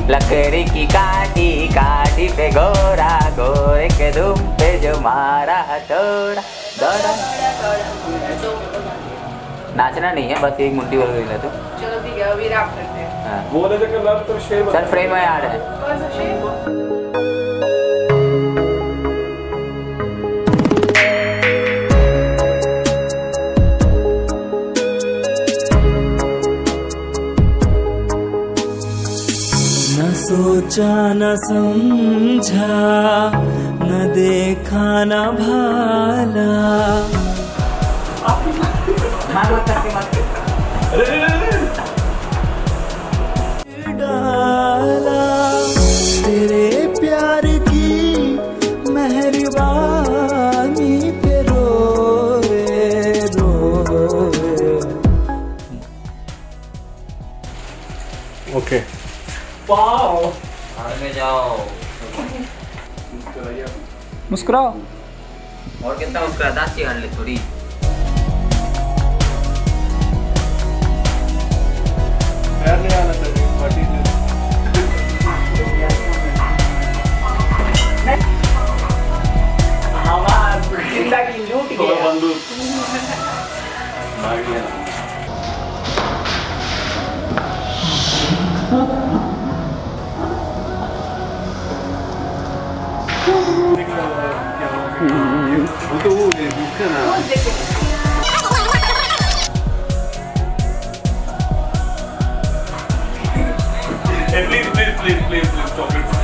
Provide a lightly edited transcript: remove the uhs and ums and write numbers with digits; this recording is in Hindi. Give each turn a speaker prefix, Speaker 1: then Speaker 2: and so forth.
Speaker 1: लकड़ी की काटी काटी पे गोरा, गोरे के दुम पे जो मारा हथौड़ा। नाचना नहीं है, बस एक मुट्ठी बोल गई तो।
Speaker 2: चलो ठीक है, अभी रैप करते हैं।
Speaker 1: हाँ।
Speaker 3: बोले थे कि तो शेर
Speaker 1: सर फ्रेम में आ रहा है।
Speaker 2: कौन सा शेर?
Speaker 4: न सोचा न समझा, न देखा न भाला। डाला तेरे प्यार की मेहरबानी पे रोए रोए।
Speaker 3: ओके वाओ,
Speaker 1: आगे जाओ,
Speaker 4: मुस्कुराओ।
Speaker 1: और कितना मुस्कुरा, दांत चिढ़ ले थोड़ी।
Speaker 3: नहीं आना चाहिए पार्टी में। हमारा जिंदगी लूट गया। बंदूक भाग गया। वो तो वो है ना। Please, stop it.